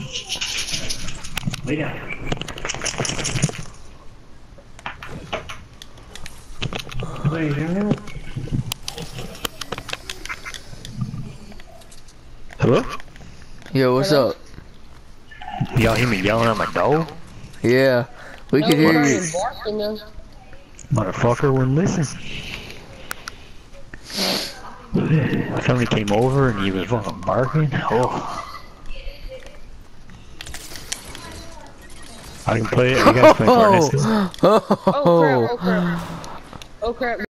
Lay down. Lay down. Hello? Yo, what's up? Y'all hear me yelling at my dog? Yeah, we can hear you. Motherfucker wouldn't listen. Somebody came over and he was fucking barking. Oh. I can play it. You guys play Fortnite still? Oh, Oh crap, oh crap. Oh crap.